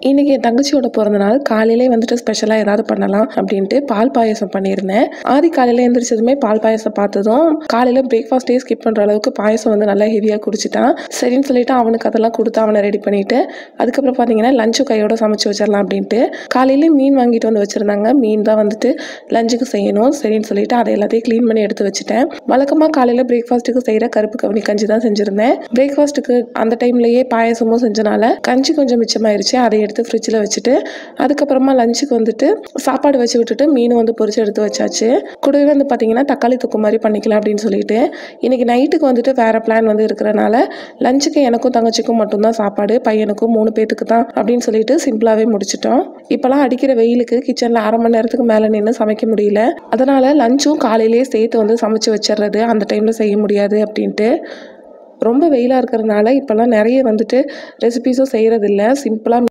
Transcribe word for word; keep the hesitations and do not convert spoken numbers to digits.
இன்னைக்கு என் தங்கச்சியோட பிறந்த நாள். காலையிலே வந்துட்டு ஸ்பெஷலா ஏதாவது பண்ணலாம் அப்படின்ட்டு பால் பாயாசம் பண்ணியிருந்தேன். ஆதி காலையில எந்திரிச்சதுமே பால் பாயாசம் பார்த்ததும் காலையில பிரேக்ஃபாஸ்ட்டே ஸ்கிப் பண்ற அளவுக்கு பாயாசம் வந்து நல்லா ஹெவியா குடிச்சிட்டான். சரின்னு சொல்லிட்டு அவனுக்கு அதெல்லாம் கொடுத்து அவனை ரெடி பண்ணிட்டு அதுக்கப்புறம் பார்த்தீங்கன்னா லஞ்சு கையோட சமைச்சு வச்சிடலாம் அப்படின்ட்டு காலையிலே மீன் வாங்கிட்டு வந்து வச்சிருந்தாங்க. மீன் தான் வந்துட்டு லஞ்சுக்கு செய்யணும். சரின்னு சொல்லிட்டு அதை எல்லாத்தையும் க்ளீன் பண்ணி எடுத்து வச்சுட்டேன். வழக்கமாக காலையில பிரேக்ஃபாஸ்ட்டுக்கு செய்யற கருப்பு கவுனி கஞ்சி தான் செஞ்சிருந்தேன். பிரேக்ஃபாஸ்ட்டுக்கு அந்த டைம்லயே பாயாசமும் செஞ்சனால கஞ்சி கொஞ்சம் மிச்சமாயிருச்சு. அதை எடுத்து ஃப்ரிட்ஜில் வச்சுட்டு அதுக்கப்புறமா லஞ்சுக்கு வந்துட்டு சாப்பாடு வச்சு விட்டுட்டு மீன் வந்து பொரிச்சு எடுத்து வச்சாச்சு. கூடவே வந்து பார்த்தீங்கன்னா தக்காளி தொக்கு மாதிரி பண்ணிக்கலாம் அப்படின்னு சொல்லிட்டு இன்னைக்கு நைட்டுக்கு வந்துட்டு வேற பிளான் வந்து இருக்கிறனால லஞ்சுக்கு எனக்கும் தங்கச்சிக்கும் மட்டும்தான் சாப்பாடு, பையனுக்கும் மூணு பேத்துக்கு தான் அப்படின்னு சொல்லிட்டு சிம்பிளாகவே முடிச்சிட்டோம். இப்போலாம் அடிக்கிற வெயிலுக்கு கிச்சனில் அரை மணி நேரத்துக்கு மேலே நின்று சமைக்க முடியல. அதனால லஞ்சும் காலையிலேயே சேர்த்து வந்து சமைச்சு வச்சிடுறது, அந்த டைமில் செய்ய முடியாது அப்படின்ட்டு. ரொம்ப வெயிலாக இருக்கிறதுனால இப்போல்லாம் நிறைய வந்துட்டு ரெசிபீஸும் செய்கிறதில்ல. சிம்பிளாக